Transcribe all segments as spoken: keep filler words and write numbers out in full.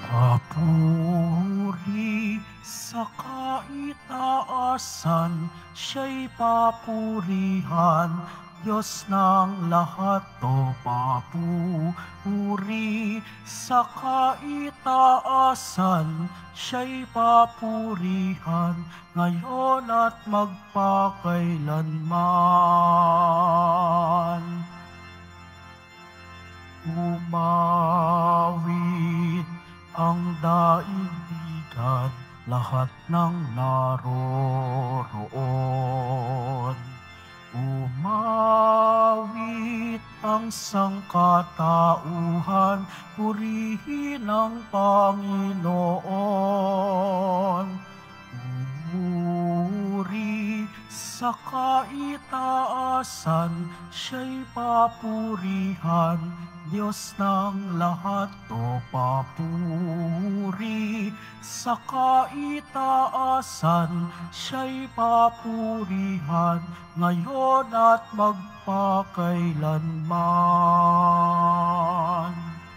Papuri sa kaitaasan, siya'y papurihan, Diyos ng lahat to. Papuri sa kaitaasan, siya'y papurihan, ngayon at magpakailanman. Umawit ang daigdigan, lahat ng naroroon. Umawit ang sangkatauhan, purihin ang Panginoon. Umuri sa kaitaasan, siya'y papurihan, Diyos ng lahat to. Papuri sa kaitaasan, siya'y papurihan, ngayon at magpakailanman.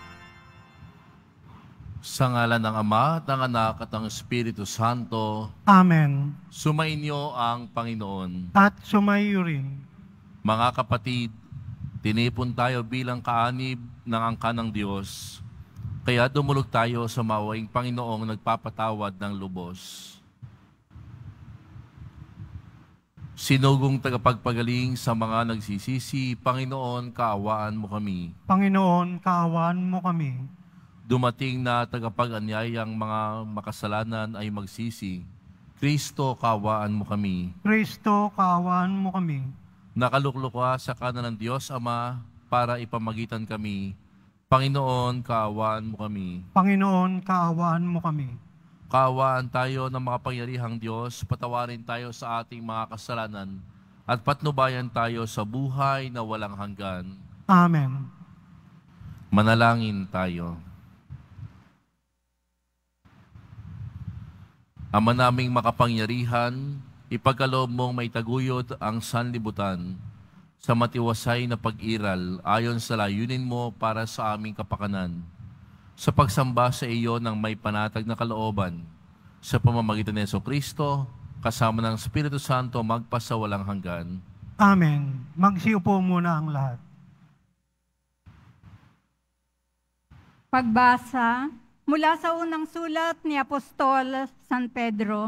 Sa ngalan ng Ama, at ng Anak, at ng Espiritu Santo. Amen. Sumainyo ang Panginoon. At sumayo rin. Mga kapatid, tinipon tayo bilang kaanib ng angkan ng Diyos. Kaya dumulog tayo sa mawaing Panginoong nagpapatawad ng lubos. Sinugong tagapagpagaling sa mga nagsisisi, Panginoon, kaawaan mo kami. Panginoon, kaawaan mo kami. Dumating na tagapag-anyayang mga makasalanan ay magsisi. Kristo, kaawaan mo kami. Kristo, kaawaan mo kami. Nakaluklok ka sa kanan ng Diyos Ama para ipamagitan kami. Panginoon, kaawaan mo kami. Panginoon, kaawaan mo kami. Kaawaan tayo ng makapangyarihang Diyos, patawarin tayo sa ating mga kasalanan, at patnubayan tayo sa buhay na walang hanggan. Amen. Manalangin tayo. Ama naming makapangyarihan, ipagkaloob mong may taguyod ang sanlibutan sa matiwasay na pag-iral ayon sa layunin mo para sa aming kapakanan. Sa pagsamba sa iyo ng may panatag na kalooban, sa pamamagitan ni Jesucristo, kasama ng Espiritu Santo, magpasawalang hanggan. Amen. Magsiupo muna ang lahat. Pagbasa mula sa unang sulat ni Apostol San Pedro.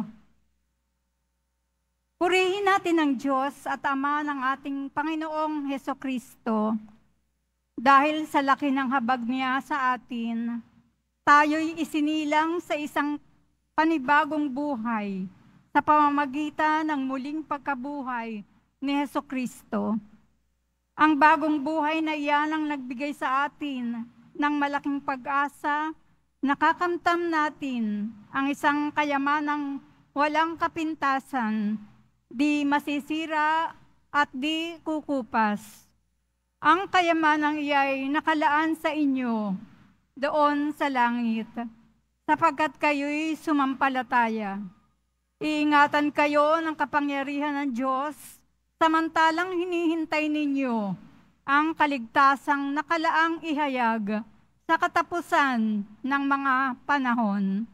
Purihin natin ang Diyos at Ama ng ating Panginoong Hesukristo. Dahil sa laki ng habag niya sa atin, tayo'y isinilang sa isang panibagong buhay sa pamamagitan ng muling pagkabuhay ni Hesukristo. Ang bagong buhay na iyan ang nagbigay sa atin ng malaking pag-asa, nakakamtam natin ang isang kayamanang walang kapintasan, di masisira at di kukupas. Ang kayamanang iya'y nakalaan sa inyo doon sa langit, sapagkat kayo'y sumampalataya. Iingatan kayo ng kapangyarihan ng Diyos, samantalang hinihintay ninyo ang kaligtasang nakalaang ihayag sa katapusan ng mga panahon.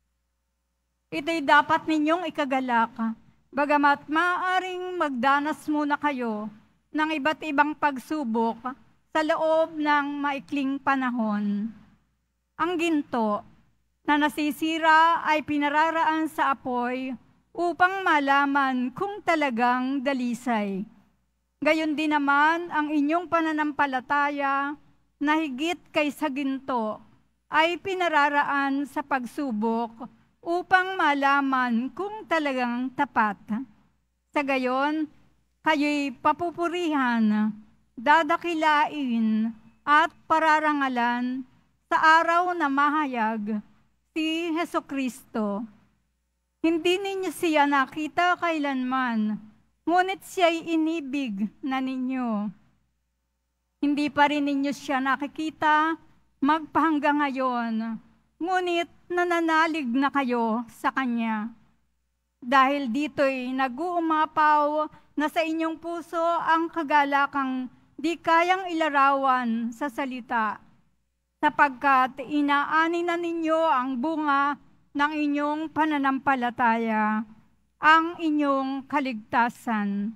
Ito'y dapat ninyong ikagalak, bagamat maaaring magdanas muna kayo ng iba't ibang pagsubok sa loob ng maikling panahon. Ang ginto na nasisira ay pinararaan sa apoy upang malaman kung talagang dalisay. Gayon din naman ang inyong pananampalataya na higit kaysa ginto ay pinararaan sa pagsubok upang malaman kung talagang tapat. Sa gayon, kayo'y papupurihan, dadakilain at pararangalan sa araw na mahayag si Hesukristo. Hindi ninyo siya nakita kailanman, ngunit siya'y inibig na ninyo. Hindi pa rin ninyo siya nakikita magpahanggang ngayon, ngunit nananalig na kayo sa Kanya. Dahil dito'y nag-uumapaw na sa inyong puso ang kagalakang di kayang ilarawan sa salita. sapagkat inaani na ninyo ang bunga ng inyong pananampalataya, ang inyong kaligtasan.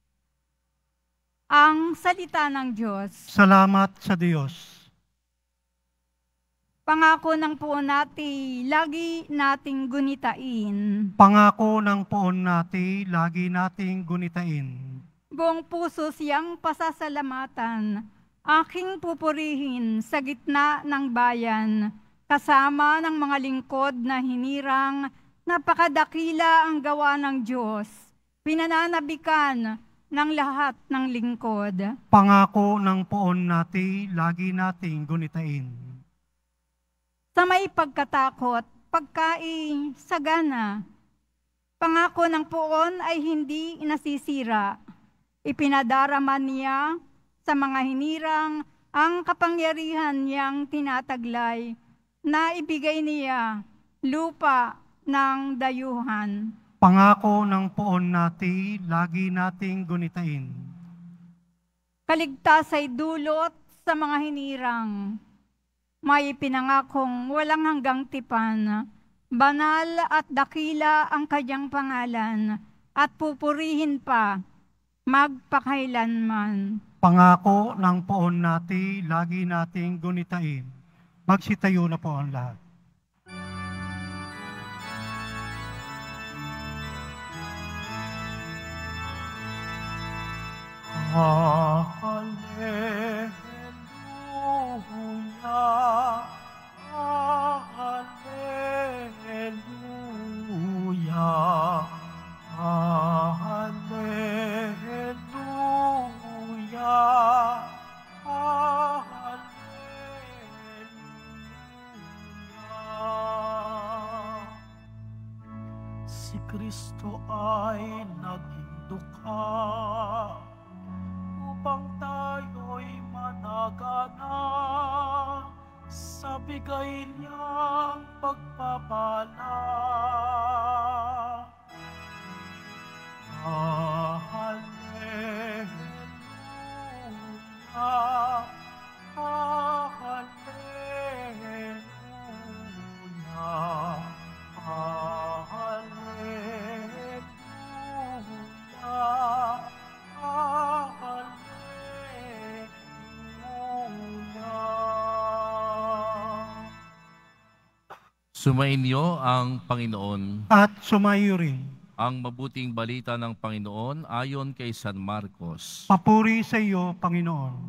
Ang salita ng Diyos. Salamat sa Diyos. Pangako ng puon natin, lagi nating gunitain. Pangako ng poon natin, lagi nating gunitain. Buong puso siyang pasasalamatan, aking pupurihin sa gitna ng bayan, kasama ng mga lingkod na hinirang, napakadakila ang gawa ng Diyos, pinananabikan ng lahat ng lingkod. Pangako ng poon natin, lagi nating gunitain. Sa may pagkatakot, pagkain, sagana. Pangako ng poon ay hindi nasisira. Ipinadarama niya sa mga hinirang ang kapangyarihan niyang tinataglay na ibigay niya lupa ng dayuhan. Pangako ng poon natin, lagi nating gunitain. Kaligtas ay dulot sa mga hinirang. May pinangakong walang hanggang tipan, banal at dakila ang kanyang pangalan, at pupurihin pa magpakailanman. Pangako ng poon natin, lagi nating gunitain. Magsitayo na po ang lahat. Hallelujah, hallelujah, hallelujah, hallelujah. Si Kristo ay naging dukha upang tayo'y managana sa bigay niyang pagpapala. Hallelujah, hallelujah, hallelujah. Sumainyo ang Panginoon. At sumayo rin. Ang mabuting balita ng Panginoon ayon kay San Marcos. Papuri sa iyo, Panginoon.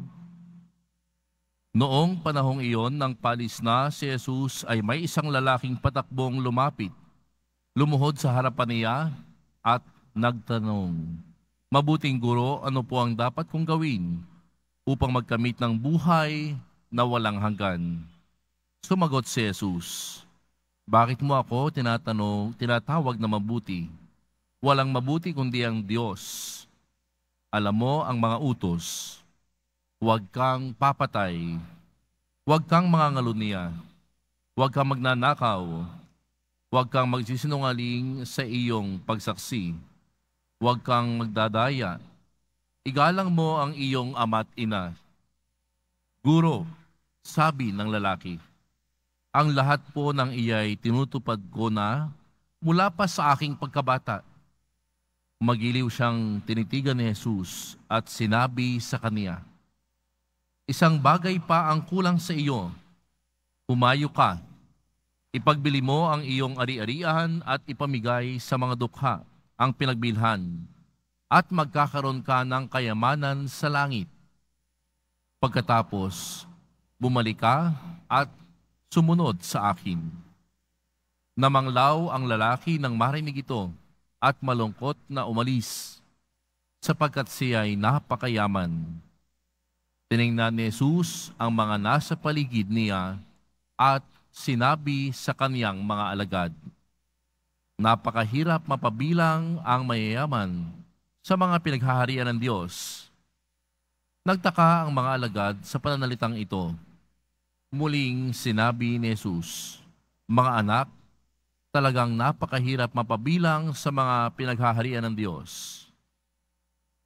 Noong panahong iyon nang palis na si Jesus ay may isang lalaking patakbong lumapit. Lumuhod sa harapan niya at nagtanong, "Mabuting guro, ano po ang dapat kong gawin upang magkamit ng buhay na walang hanggan?" Sumagot si Jesus, "Bakit mo ako tinatanong, tinatawag na mabuti? Walang mabuti kundi ang Diyos. Alam mo ang mga utos. Huwag kang papatay. Huwag kang mangangalunya. Huwag kang magnanakaw. Huwag kang magsisinungaling sa iyong pagsaksi. Huwag kang magdadaya. Igalang mo ang iyong ama't ina." "Guro," sabi ng lalaki, "ang lahat po ng iyay tinutupad ko na mula pa sa aking pagkabata." Magiliw siyang tinitigan ni Jesus at sinabi sa kaniya, "Isang bagay pa ang kulang sa iyo. Humayo ka, ipagbili mo ang iyong ari-arian at ipamigay sa mga dukha ang pinagbilhan, at magkakaroon ka ng kayamanan sa langit. Pagkatapos, bumalik ka at sumunod sa akin." Namanglaw ang lalaki nang marinig ito at malungkot na umalis, sapagkat siya ay napakayaman. Tiningnan ni Jesus ang mga nasa paligid niya at sinabi sa kaniyang mga alagad, "Napakahirap mapabilang ang mayayaman sa mga pinaghaharian ng Diyos." Nagtaka ang mga alagad sa pananalitang ito. Muling sinabi ni Jesus, "Mga anak, talagang napakahirap mapabilang sa mga pinaghaharian ng Diyos.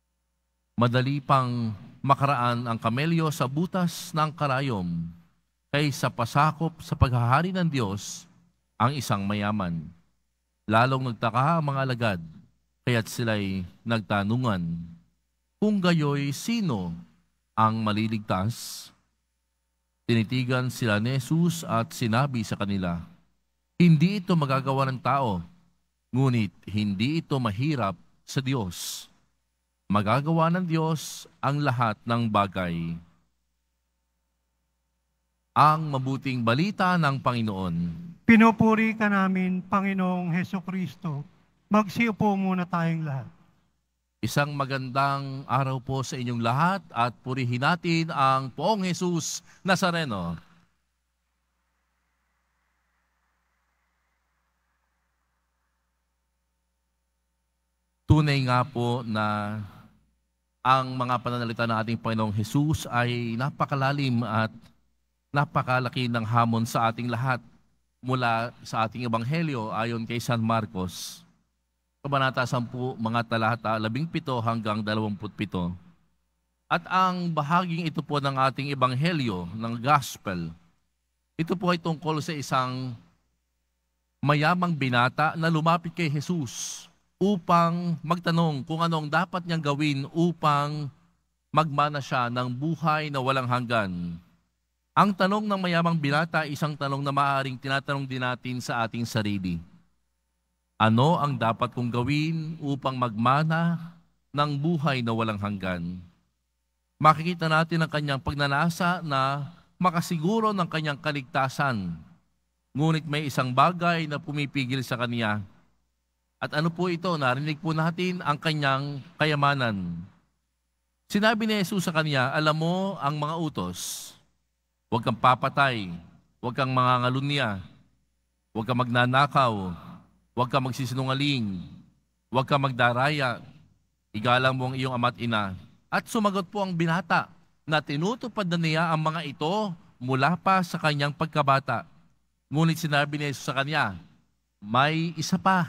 Madali pang makaraan ang kamelyo sa butas ng karayom, kaysa pasakop sa paghahari ng Diyos ang isang mayaman. Lalong nagtaka ang mga alagad, kaya't sila'y nagtanungan, kung gayoy sino ang maliligtas? Tinitigan sila ni Jesus at sinabi sa kanila, hindi ito magagawa ng tao, ngunit hindi ito mahirap sa Diyos. Magagawa ng Diyos ang lahat ng bagay. Ang mabuting balita ng Panginoon. Pinupuri ka namin, Panginoong Hesukristo. Magsiupo muna tayong lahat. Isang magandang araw po sa inyong lahat at purihin natin ang Poong Jesus Nazareno. Tunay nga po na ang mga pananalita ng ating Panginoong Jesus ay napakalalim at napakalaki ng hamon sa ating lahat mula sa ating Ebanghelyo ayon kay San Marcos. Kabanata sampu, mga talata labing pito hanggang dalawamput pito. At ang bahaging ito po ng ating Ebanghelyo, ng Gospel, ito po ay tungkol sa isang mayamang binata na lumapit kay Jesus upang magtanong kung anong dapat niyang gawin upang magmana siya ng buhay na walang hanggan. Ang tanong ng mayamang binata ay isang tanong na maaaring tinatanong din natin sa ating sarili. Ano ang dapat kong gawin upang magmana ng buhay na walang hanggan? Makikita natin ang kanyang pagnanasa na makasiguro ng kanyang kaligtasan. Ngunit may isang bagay na pumipigil sa kanya. At ano po ito? Narinig po natin ang kanyang kayamanan. Sinabi ni Jesus sa kanya, alam mo ang mga utos. Huwag kang papatay, huwag kang mangangalunya, huwag kang magnanakaw, huwag kang magsisinungaling, huwag kang magdaraya, igalang mo ang iyong ama't ina. At sumagot po ang binata na tinutupad na niya ang mga ito mula pa sa kanyang pagkabata. Ngunit sinabi ni Jesus sa kanya, may isa pa.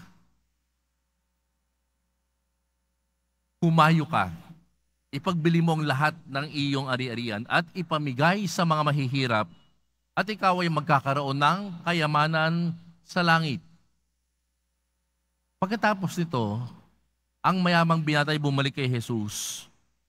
Humayo ka, ipagbili mo ang lahat ng iyong ari-arian at ipamigay sa mga mahihirap at ikaw ay magkakaroon ng kayamanan sa langit. Pagkatapos nito, ang mayamang binata ay bumalik kay Jesus.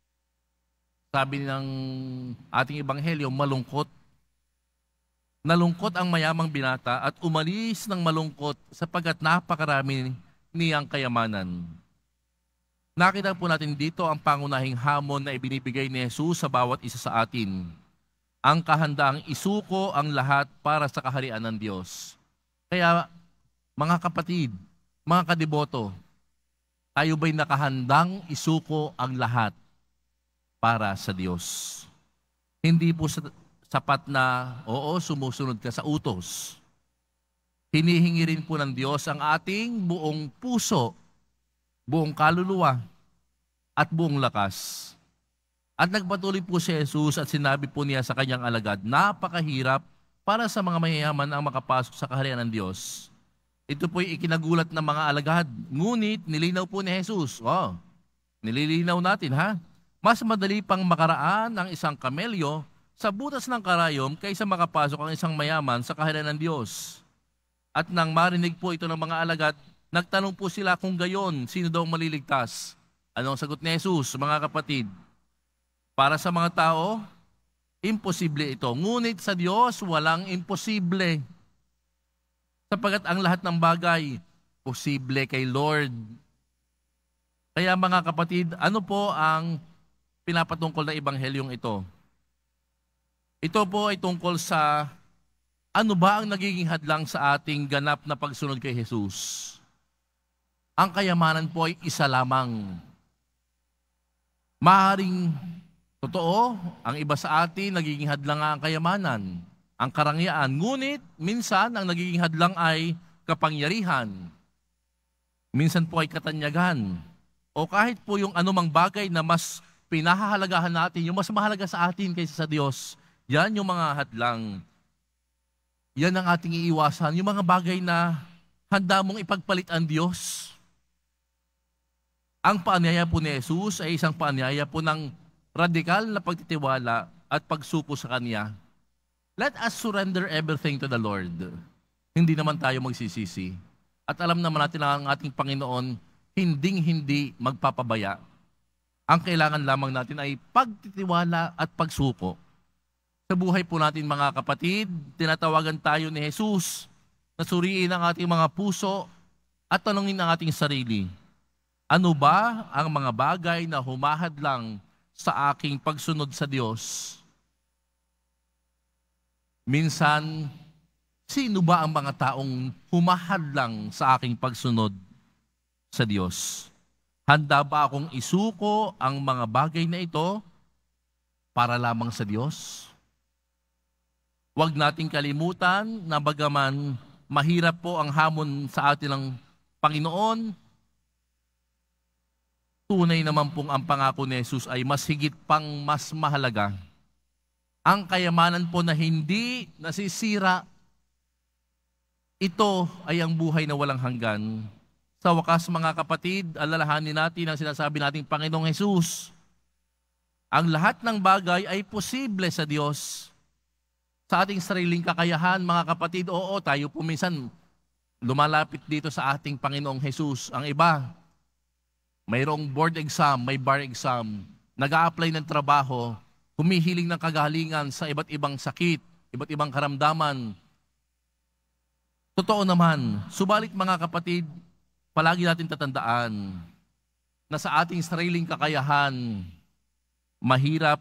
Sabi ng ating Ebanghelyo, malungkot. Nalungkot ang mayamang binata at umalis ng malungkot sapagkat napakarami niyang kayamanan. Nakita po natin dito ang pangunahing hamon na ibinibigay ni Jesus sa bawat isa sa atin. Ang kahandaang isuko ang lahat para sa kaharian ng Diyos. Kaya mga kapatid, mga kadiboto, tayo ba'y nakahandang isuko ang lahat para sa Diyos? Hindi po sapat na, oo, sumusunod ka sa utos. Hinihingi rin po ng Diyos ang ating buong puso, buong kaluluwa, at buong lakas. At nagpatuloy po si Jesus at sinabi po niya sa kanyang alagad, napakahirap para sa mga mayayaman ang makapasok sa kaharian ng Diyos. Ito po'y ikinagulat ng mga alagad. Ngunit nilinaw po ni Jesus. Oh, nililinaw natin ha. Mas madali pang makaraan ang isang kamelyo sa butas ng karayom kaysa makapasok ang isang mayaman sa kaharian ng Diyos. At nang marinig po ito ng mga alagad, nagtanong po sila kung gayon, sino daw maliligtas? Anong sagot ni Jesus, mga kapatid? Para sa mga tao, imposible ito. Ngunit sa Diyos, walang imposible. Sapagat ang lahat ng bagay, posible kay Lord. Kaya mga kapatid, ano po ang pinapatungkol na ebanghelyong ito? Ito po ay tungkol sa ano ba ang nagiging hadlang sa ating ganap na pagsunod kay Jesus. Ang kayamanan po ay isa lamang. Maaaring totoo, ang iba sa atin nagiging hadlang ang kayamanan, ang karangyaan. Ngunit minsan ang nagiging hadlang ay kapangyarihan. Minsan po ay katanyagan. O kahit po yung anumang bagay na mas pinahahalagahan natin, yung mas mahalaga sa atin kaysa sa Diyos. Yan yung mga hadlang. Yan ang ating iiwasan. Yung mga bagay na handa mong ipagpalit ang Diyos. Ang paanyaya po ni Jesus ay isang paanyaya po ng radikal na pagtitiwala at pagsuko sa Kanya. Let us surrender everything to the Lord. Hindi naman tayo magsisisi. At alam naman natin na ang ating Panginoon, hinding-hindi magpapabaya. Ang kailangan lamang natin ay pagtitiwala at pagsuko. Sa buhay po natin mga kapatid, tinatawagan tayo ni Jesus na suriin ang ating mga puso at tanungin ang ating sarili. Ano ba ang mga bagay na humahadlang sa aking pagsunod sa Diyos? Minsan, sino ba ang mga taong humahadlang sa aking pagsunod sa Diyos? Handa ba akong isuko ang mga bagay na ito para lamang sa Diyos? Huwag nating kalimutan na bagaman mahirap po ang hamon sa atin ng Panginoon, tunay naman pong ang pangako ni Jesus ay mas higit pang mas mahalaga. Ang kayamanan po na hindi nasisira, ito ay ang buhay na walang hanggan. Sa wakas mga kapatid, alalahanin natin ang sinasabi nating Panginoong Jesus. Ang lahat ng bagay ay posible sa Diyos. Sa ating sariling kakayahan mga kapatid, oo, tayo po minsan lumalapit dito sa ating Panginoong Jesus. Ang iba, mayroong board exam, may bar exam, nag-a-apply ng trabaho, humihiling ng kagalingan sa iba't ibang sakit, iba't ibang karamdaman. Totoo naman, subalit mga kapatid, palagi natin tatandaan na sa ating sariling kakayahan, mahirap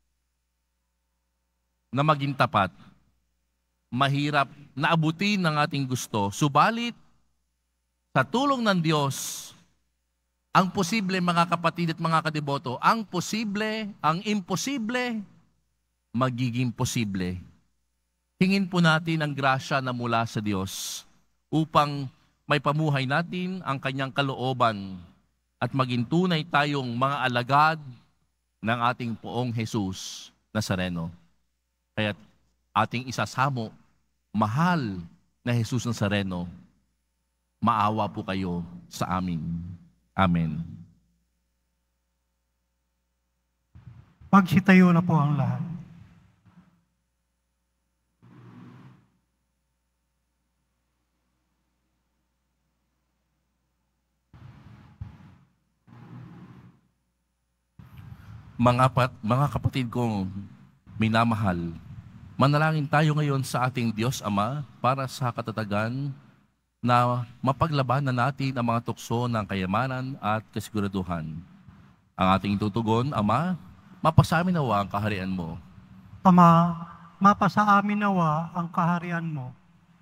na maging tapat. Mahirap na abutin ng ating gusto. Subalit, sa tulong ng Diyos, ang posible mga kapatid at mga kadiboto, ang posible, ang imposible, magiging posible. Hingin po natin ang grasya na mula sa Diyos upang may pamuhay natin ang kanyang kalooban at maging tunay tayong mga alagad ng ating Poong Jesus Nazareno. Kaya ating isasamo, mahal na Jesus Nazareno, maawa po kayo sa amin. Amen. Magsitayo na po ang lahat. Mga, pat, mga kapatid kong minamahal, manalangin tayo ngayon sa ating Diyos Ama para sa katatagan na mapaglabanan natin ang mga tukso ng kayamanan at kasiguraduhan. Ang ating tutugon, Ama, mapasamin nawa ang kaharian mo. Ama, mapasa amin nawa ang kaharian mo.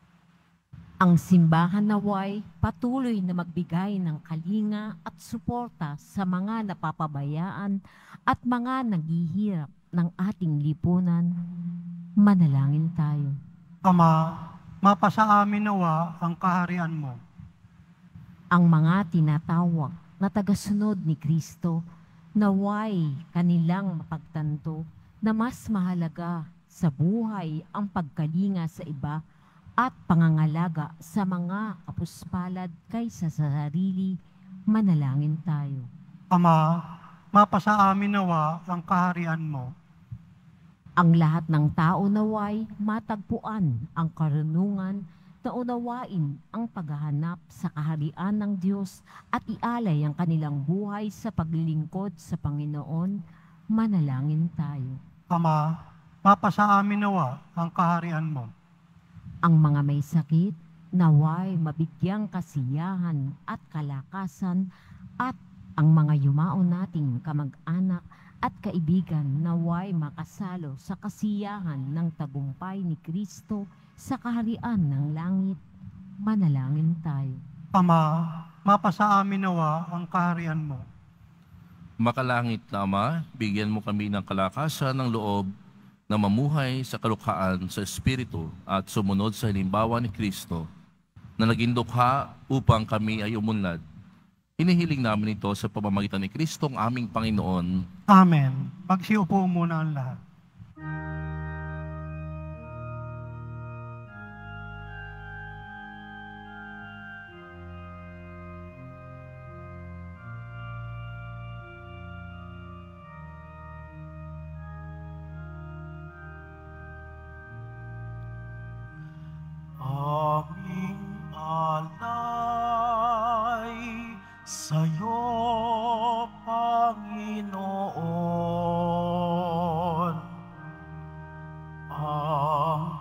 Ang simbahan naway patuloy na magbigay ng kalinga at suporta sa mga napapabayaan at mga naghihirap ng ating lipunan. Manalangin tayo. Ama, mapasa amin nawa ang kaharian mo. Ang mga tinatawag na tagasunod ni Kristo, naway kanilang mapagtanto na mas mahalaga sa buhay ang pagkalinga sa iba at pangangalaga sa mga kapuspalad kaysa sa sarili. Manalangin tayo. Ama, mapasa amin nawa ang kaharian mo. Ang lahat ng tao naway matagpuan ang karunungan na unawain ang paghahanap sa kaharian ng Diyos at ialay ang kanilang buhay sa paglilingkod sa Panginoon. Manalangin tayo. Ama, mapasa amin nawa ang kaharian mo. Ang mga may sakit, naway mabigyang kasiyahan at kalakasan, at ang mga yumao nating kamag-anak at kaibigan naway makasalo sa kasiyahan ng tagumpay ni Kristo sa kaharian ng langit. Manalangin tayo. Ama, mapasa amin nawa ang kaharian mo. Makalangit na Ama, bigyan mo kami ng kalakasan ng loob na mamuhay sa kalukhaan sa Espiritu at sumunod sa halimbawa ni Kristo na naging dukha upang kami ay umunlad. Hinihiling namin ito sa pamamagitan ni Kristo ang aming Panginoon. Amen. Magsiupo muna ang lahat.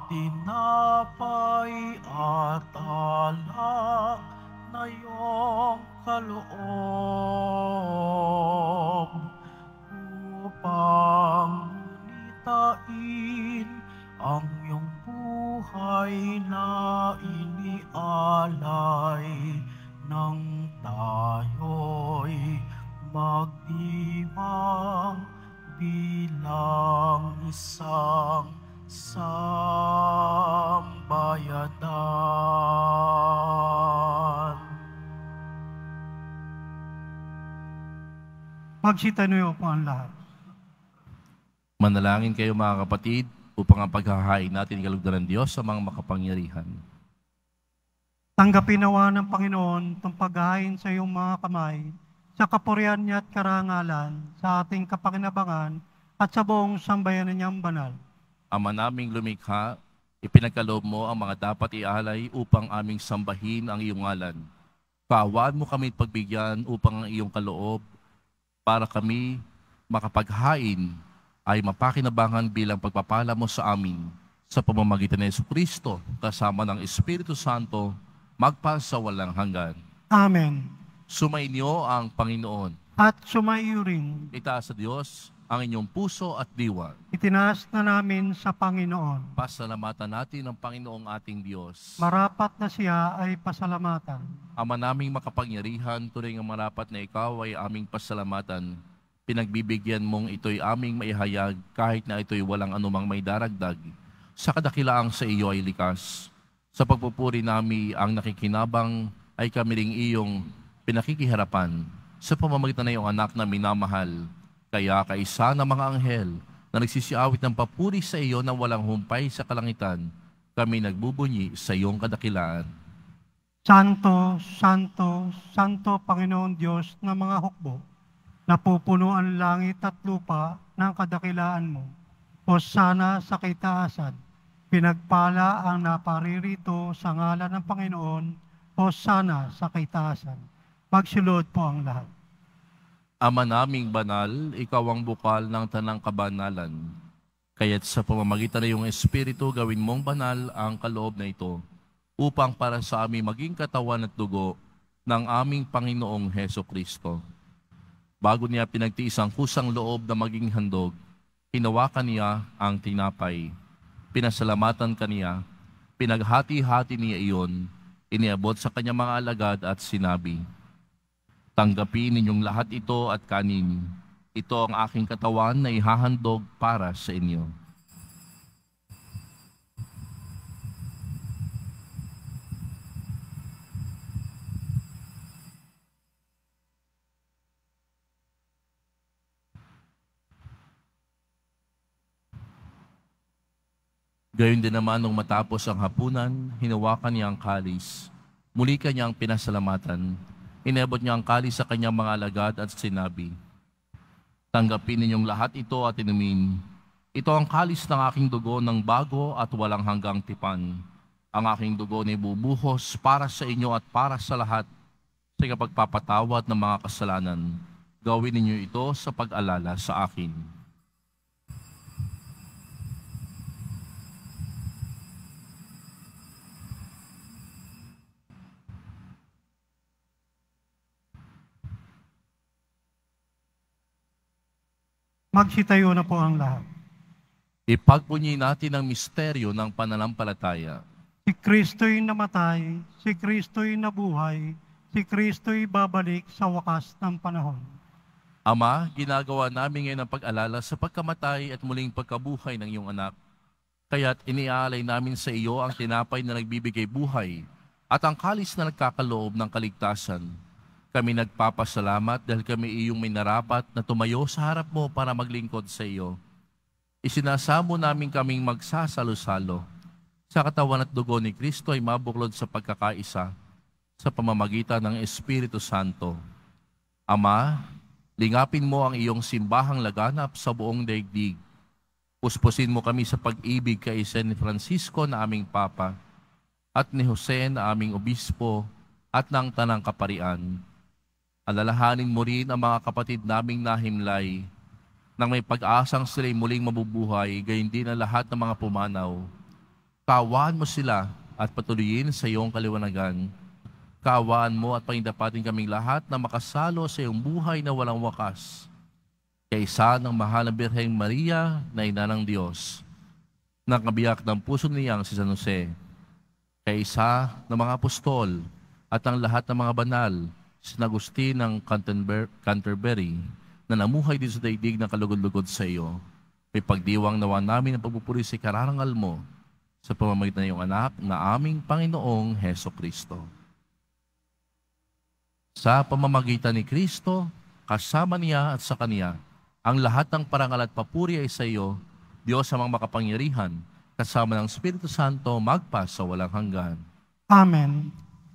tinapay at alak na iyong kaloob upang gunitain ang iyong buhay na inialay nang tayo'y magdimang bilang isang sambayanan. Magsitanuyo po ang lahat. Manalangin kayo mga kapatid upang ang paghahain natin ikalugdan ng Diyos sa mga makapangyarihan. Tanggapin nawa ng Panginoon itong paghahain sa iyong mga kamay, sa kapurihan niya at karangalan, sa ating kapakinabangan at sa buong sambayanan niyang banal. Ama naming lumikha, ipinagkaloob mo ang mga dapat ialay upang aming sambahin ang iyong ngalan. Kaawaan mo kami at pagbigyan upang ang iyong kaloob para kami makapaghain ay mapakinabangan bilang pagpapala mo sa amin sa pamamagitan ni Jesucristo kasama ng Espiritu Santo magpa sa walang hanggan. Amen. Sumainyo ang Panginoon. At sumaiyo rin, Itaas sa Diyos ang inyong puso at diwa. itinaas na namin sa Panginoon. Pasalamatan natin ang Panginoong ating Diyos. Marapat na siya ay pasalamatan. Ama naming makapangyarihan, turing ang marapat na ikaw ay aming pasalamatan. Pinagbibigyan mong ito'y aming maihayag kahit na ito'y walang anumang may daragdag. Sa kadakilaang sa iyo ay likas. Sa pagpupuri nami ang nakikinabang ay kami ring iyong pinakikiharapan sa pamamagitan na iyong anak na minamahal. Kaya kaisa ng mga anghel na nagsisiawit ng papuri sa iyo na walang humpay sa kalangitan, kami nagbubunyi sa iyong kadakilaan. Santo, Santo, Santo Panginoon Diyos ng mga hukbo, napupuno ang langit at lupa ng kadakilaan mo. Hosana sa kaitaasan, pinagpala ang naparirito sa ngalan ng Panginoon. Hosana sa kaitaasan. Magsilod po ang lahat. Ama naming banal, ikaw ang bukal ng tanang kabanalan. Kaya't sa pamamagitan ng iyong Espiritu, gawin mong banal ang kaloob na ito, upang para sa aming maging katawan at dugo ng aming Panginoong Hesukristo. Bago niya pinagtiis ang kusang loob na maging handog, hinawakan niya ang tinapay. Pinasalamatan kaniya, pinaghati-hati niya iyon, iniabot sa kanyang mga alagad at sinabi, tanggapin ninyong lahat ito at kanin. Ito ang aking katawan na ihahandog para sa inyo. Gayon din naman nung matapos ang hapunan, hinawakan niya ang kalis. Muli kanyang pinasalamatan. Inabot niya ang kalis sa kanyang mga alagad at sinabi, tanggapin ninyong lahat ito at inumin. Ito ang kalis ng aking dugo ng bago at walang hanggang tipan. Ang aking dugo na ibubuhos para sa inyo at para sa lahat sa kapagpapatawad ng mga kasalanan. Gawin ninyo ito sa pag-alala sa akin. Magsitayo na po ang lahat. Ipagpunyi natin ang misteryo ng pananampalataya. Si Kristo'y namatay, si Kristo'y nabuhay, si Kristo'y babalik sa wakas ng panahon. Ama, ginagawa namin ngayon ang pag-alala sa pagkamatay at muling pagkabuhay ng iyong anak. Kaya't iniaalay namin sa iyo ang tinapay na nagbibigay buhay at ang kalis na nagkakaloob ng kaligtasan. Kami nagpapasalamat dahil kami iyong may narapat na tumayo sa harap mo para maglingkod sa iyo. Isinasamo namin kaming magsasalo-salo. Sa katawan at dugo ni Kristo ay mabuklod sa pagkakaisa sa pamamagitan ng Espiritu Santo. Ama, lingapin mo ang iyong simbahang laganap sa buong daigdig. Puspusin mo kami sa pag-ibig kay San Francisco na aming Papa at ni Jose na aming Obispo at ng Tanang Kaparian. Alalahanin mo rin ang mga kapatid naming nahimlay nang may pag-asang sila'y muling mabubuhay, gayon din ang lahat ng mga pumanaw. Kaawaan mo sila at patuloyin sa iyong kaliwanagan. Kaawaan mo at pagindapatin kaming lahat na makasalo sa iyong buhay na walang wakas. Kaysa ng mahal na Birheng Maria na ina ng Diyos, na kabiyak ng puso niyang si San Jose, kaysa ng mga apostol at ang lahat ng mga banal, si Agustin ng Canterbury, Canterbury na namuhay din sa daigdig ng kalugod-lugod sa iyo. May pagdiwang nawa namin ang pagpupuri sa kararangal mo sa pamamagitan ng iyong anak na aming Panginoong Heso Kristo. Sa pamamagitan ni Kristo, kasama niya at sa Kaniya, ang lahat ng parangal at papuri ay sa iyo, Diyos amang makapangyarihan, kasama ng Espiritu Santo, magpa sa walang hanggan. Amen.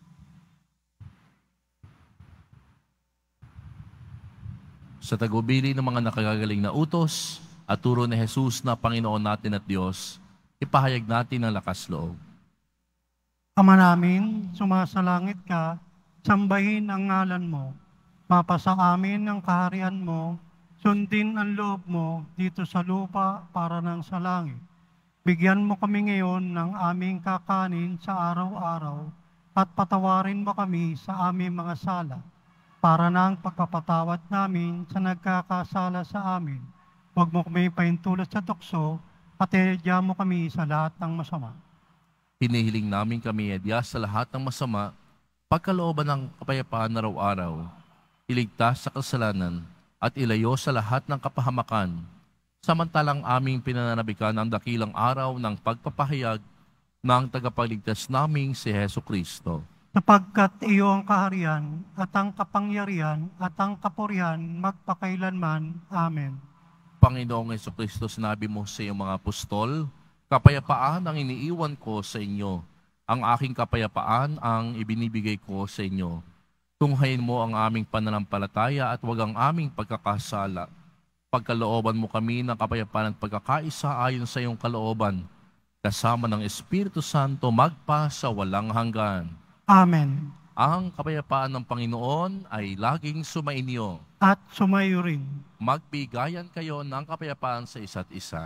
Sa tagubili ng mga nakagagaling na utos at turo ni Jesus na Panginoon natin at Diyos, ipahayag natin ang lakas loob. Ama namin, sumasalangit ka, sambahin ang ngalan mo. Mapasa amin ang kaharian mo, sundin ang loob mo dito sa lupa para nang sa langit. Bigyan mo kami ngayon ng aming kakanin sa araw-araw at patawarin mo kami sa aming mga sala para nang pagpapatawad namin sa nagkakasala sa amin. Huwag mo kami paintulot sa tukso at iadya mo kami sa lahat ng masama. Hinihiling namin kami iadya sa lahat ng masama, pagkalooban ng kapayapaan araw-araw, iligtas sa kasalanan at ilayo sa lahat ng kapahamakan, samantalang aming pinananabikan ang dakilang araw ng pagpapahayag ng tagapagligtas naming si Heso Kristo. Sapagkat iyo ang kaharian at ang kapangyarihan at ang kapurihan magpakailanman. Amen. Panginoong Heso Kristo, sinabi mo sa iyong mga apostol, kapayapaan ang iniiwan ko sa inyo. Ang aking kapayapaan ang ibinibigay ko sa inyo. Tunghayin mo ang aming pananampalataya at huwag ang aming pagkakasala. Pagkalooban mo kami ng kapayapaan at pagkakaisa ayon sa iyong kalooban, kasama ng Espiritu Santo magpa sa walang hanggan. Amen. Ang kapayapaan ng Panginoon ay laging sumainyo. At sumayo rin. Magbigayan kayo ng kapayapaan sa isa't isa.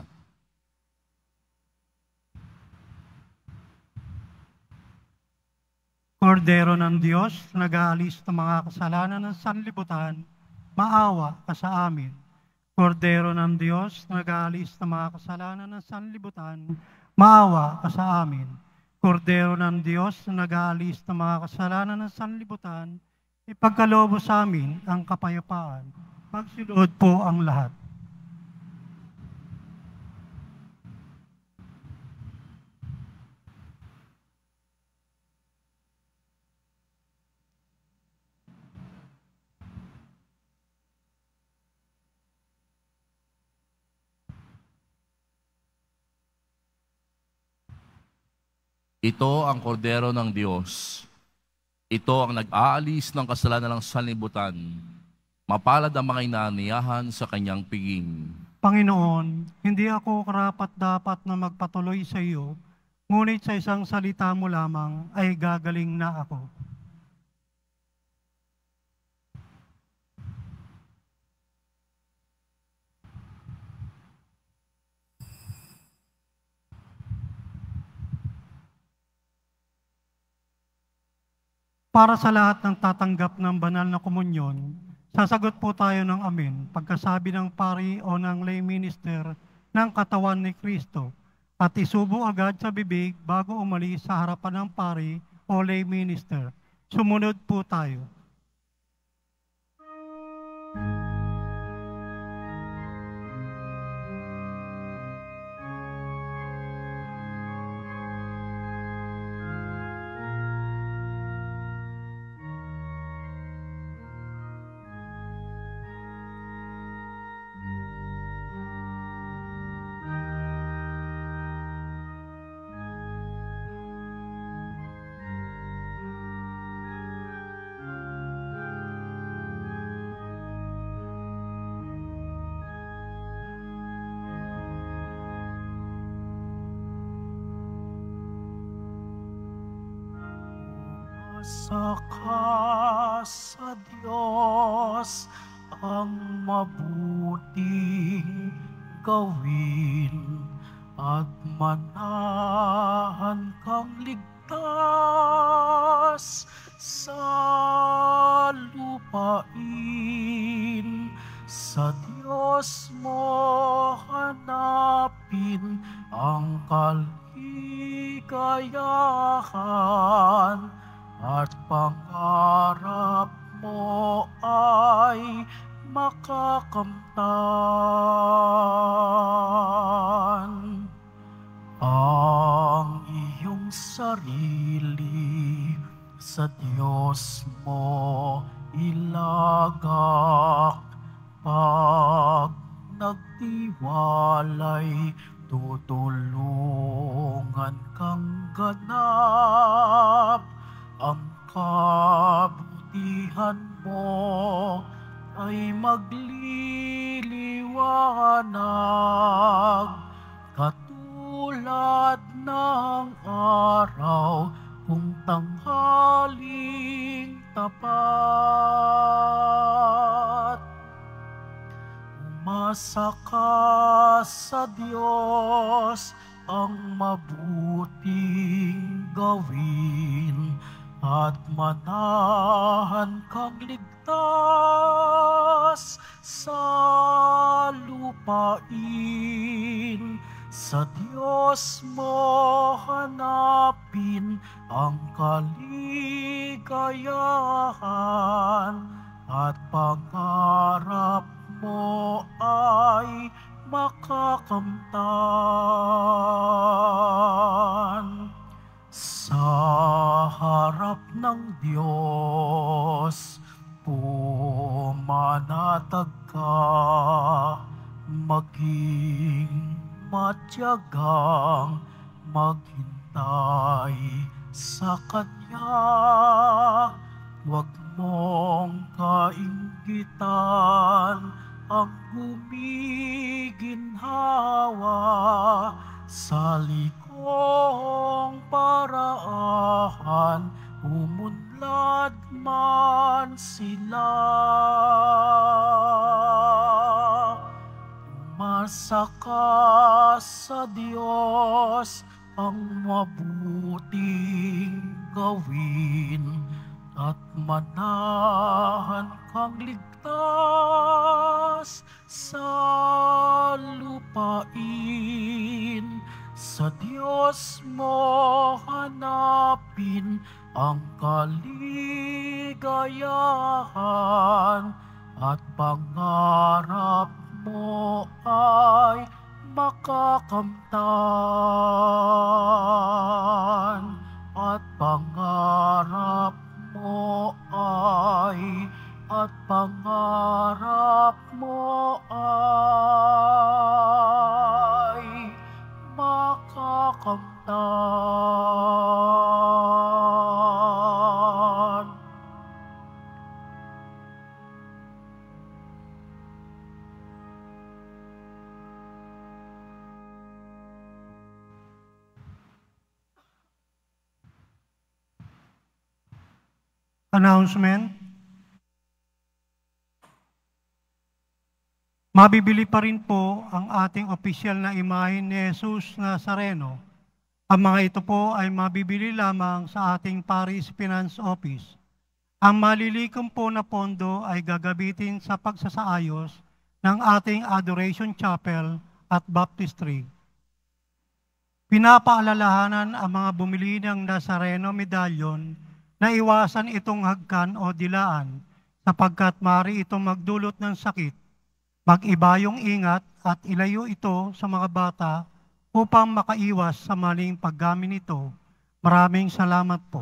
Kordero ng Diyos, nag-aalis ng mga kasalanan ng sanlibutan, maawa ka sa amin. Kordero ng Diyos, nag-aalis ng mga kasalanan ng sanlibutan, maawa ka sa amin. Kordero ng Diyos, nag-aalis ng mga kasalanan ng sanlibutan, ipagkaloob sa amin ang kapayapaan. Magsiluhod po ang lahat. Ito ang kordero ng Diyos. Ito ang nag-aalis ng kasalanan ng sanlibutan. Mapalad ang mga inaaniyahan sa kanyang piging. Panginoon, hindi ako karapat-dapat na magpatuloy sa iyo, ngunit sa isang salita mo lamang ay gagaling na ako. Para sa lahat ng tatanggap ng banal na komunyon, sasagot po tayo ng amen pagkasabi ng pari o ng lay minister ng katawan ni Kristo at isubo agad sa bibig bago umalis sa harapan ng pari o lay minister. Sumunod po tayo. Saka sa Diyos ang mabuting gawin at manahan ligtas sa lupain. Sa Diyos mo hanapin ang kaligayahan at pangarap mo ay makakamtan. Ang iyong sarili sa Diyos mo ilagak, pag nagtiwalay tutulungan kang ganap. Ang kabutihan mo ay magliliwanag, katulad ng araw kung tanghaling tapat. Umasa ka sa Diyos, ang mabuting gawin at manahan kang ligtas sa lupain. Sa Diyos mo hanapin ang kaligayahan at pangarap mo ay makakamtan. Sa harap ng Diyos pumanatag ka, maging matyagang maghintay sa Kanya. Huwag mong kainggitan ang gumiginhawa, sa likong paraan umunlad man sila. Umasa ka sa Diyos, ang mabuting gawin at manahan kang ligtas sa lupain. Sa Diyos mo hanapin ang kaligayahan at pangarap mo ay makakamtan. At pangarap mo ay at pangarap mo ay makakamtan. Announcement. Mabibili pa rin po ang ating opisyal na imahe ni Jesus Nazareno. Ang mga ito po ay mabibili lamang sa ating Parish Finance Office. Ang malilikom po na pondo ay gagamitin sa pagsasaayos ng ating Adoration Chapel at Baptistry. Pinapaalalahanan ang mga bumili ng Nazareno medallion na iwasan itong hagkan o dilaan sapagkat maaari itong magdulot ng sakit. Mag-ibayong ingat at ilayo ito sa mga bata upang makaiwas sa maling paggamit nito. Maraming salamat po.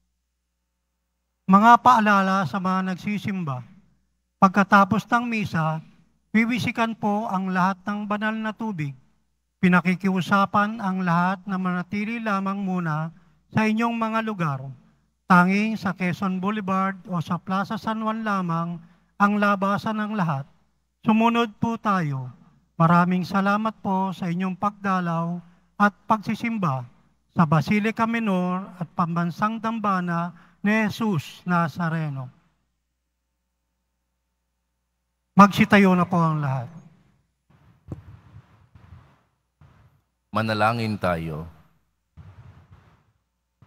Mga paalala sa mga nagsisimba. Pagkatapos ng misa, wiwisikan po ang lahat ng banal na tubig. Pinakikiusapan ang lahat na manatili lamang muna sa inyong mga lugar. Tanging sa Quezon Boulevard o sa Plaza San Juan lamang ang labasan ng lahat. Sumunod po tayo. Maraming salamat po sa inyong pagdalaw at pagsisimba sa Basilica Minor at Pambansang Dambana ni Jesus Nazareno. Magsitayo na po ang lahat. Manalangin tayo.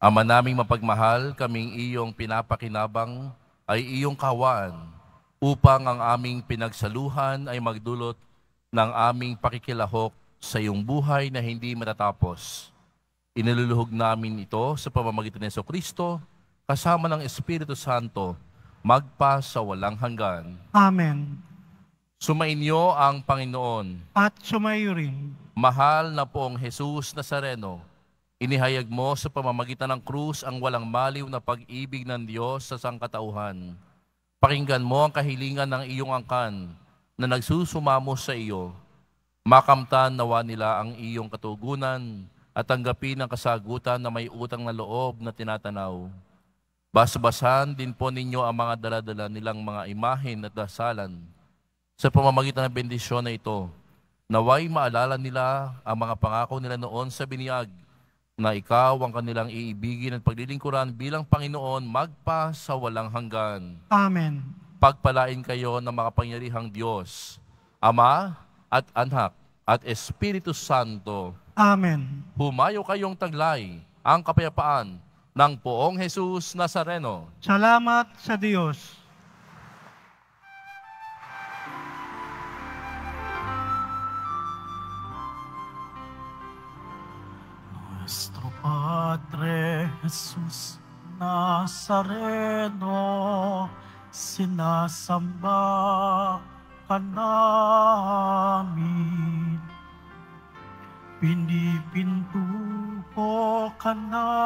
Ama naming mapagmahal, kaming iyong pinapakinabang ay iyong kawaan upang ang aming pinagsaluhan ay magdulot ng aming pakikilahok sa iyong buhay na hindi matatapos. Iniluluhog namin ito sa pamamagitan ni Jesucristo kasama ng Espiritu Santo magpa sa walang hanggan. Amen. Sumainyo ang Panginoon. At sumayo rin. Mahal na poong Jesus Nazareno, inihayag mo sa pamamagitan ng krus ang walang maliw na pag-ibig ng Diyos sa sangkatauhan. Pakinggan mo ang kahilingan ng iyong angkan na nagsusumamo sa iyo. Makamtan nawa nila ang iyong katugunan at tanggapin ang kasagutan na may utang na loob na tinatanaw. Basbasan din po ninyo ang mga daladala nilang mga imahen at dasalan. Sa pamamagitan ng bendisyon na ito, naway maalala nila ang mga pangako nila noon sa biniyag na ikaw ang kanilang iibigin at paglilingkuran bilang Panginoon magpa sa walang hanggan. Amen. Pagpalain kayo ng makapangyarihang Diyos, Ama at Anak at Espiritu Santo. Amen. Humayo kayong taglay ang kapayapaan ng poong Jesus Nazareno. Salamat sa Diyos. Nuestro Padre Jesus Nazareno, sinasamba ka namin. Pinipintuho ka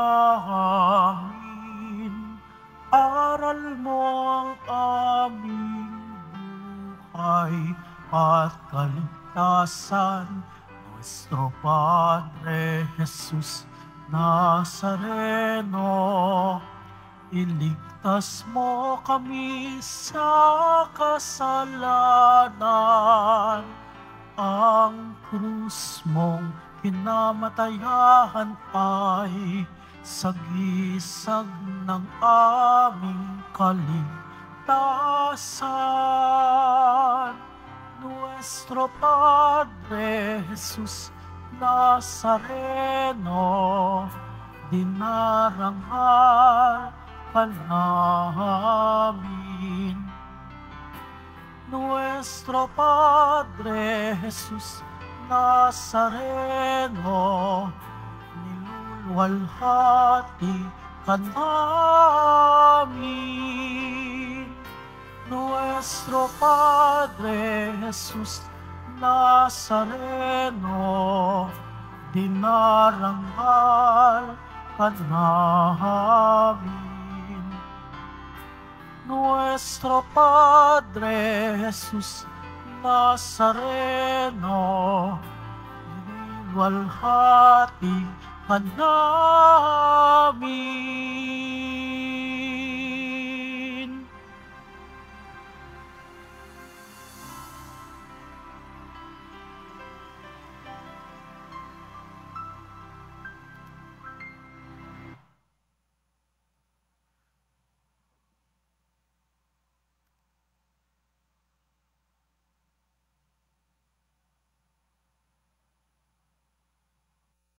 namin, aral mo ang aming buhay at kaligtasan. Nuestro Padre Jesus Nazareno, iligtas mo kami sa kasalanan. Ang krus mong kinamatayan ay sagisag ng aming kaligtasan. Nuestro Padre Jesus Nazareno, dinarangal ka namin. Nuestro Padre Jesus Nazareno, niluluwalhati ka namin. Nuestro Padre Jesus Nazareno, dinarangal ka namin. Nuestro Padre Jesus Nazareno, niluluwalhati ka namin.